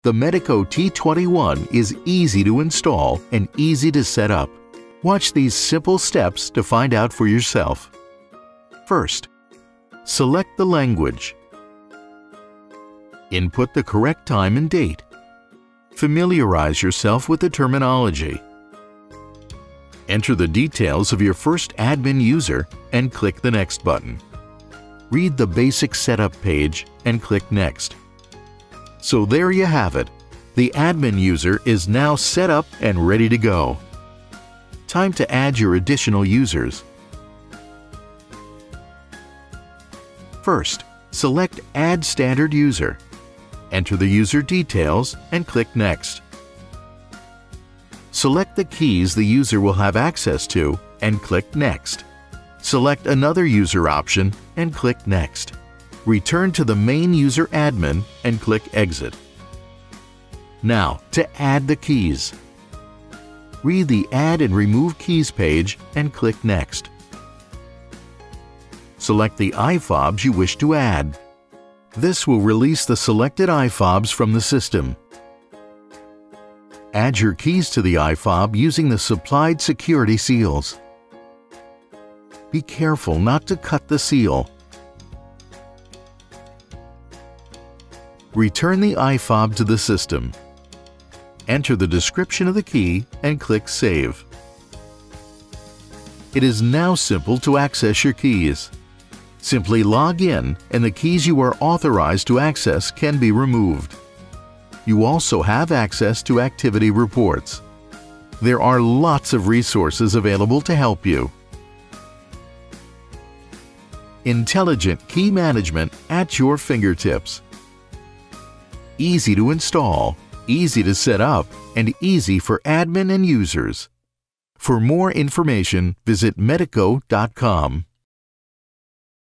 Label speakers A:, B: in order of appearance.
A: The Medeco T21 is easy to install and easy to set up. Watch these simple steps to find out for yourself. First, select the language. Input the correct time and date. Familiarize yourself with the terminology. Enter the details of your first admin user and click the Next button. Read the basic setup page and click Next. So there you have it. The admin user is now set up and ready to go. Time to add your additional users. First, select Add Standard User. Enter the user details and click Next. Select the keys the user will have access to and click Next. Select another user option and click Next. Return to the main user admin and click Exit. Now, to add the keys. Read the Add and Remove Keys page and click Next. Select the iFobs you wish to add. This will release the selected iFobs from the system. Add your keys to the iFob using the supplied security seals. Be careful not to cut the seal. Return the iFob to the system. Enter the description of the key and click Save. It is now simple to access your keys. Simply log in and the keys you are authorized to access can be removed. You also have access to activity reports. There are lots of resources available to help you. Intelligent key management at your fingertips. Easy to install, easy to set up, and easy for admin and users. For more information, visit Medeco.com.